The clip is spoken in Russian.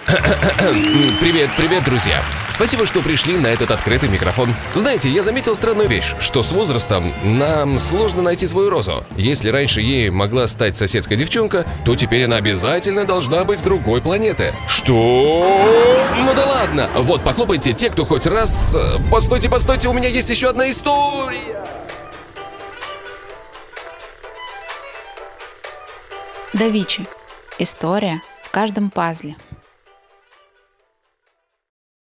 Привет, привет, друзья. Спасибо, что пришли на этот открытый микрофон. Знаете, я заметил странную вещь, что с возрастом нам сложно найти свою розу. Если раньше ей могла стать соседская девчонка, то теперь она обязательно должна быть с другой планеты. Что? Ну да ладно. Вот, похлопайте те, кто хоть раз... Постойте, постойте, у меня есть еще одна история. Да Винчи. История в каждом пазле.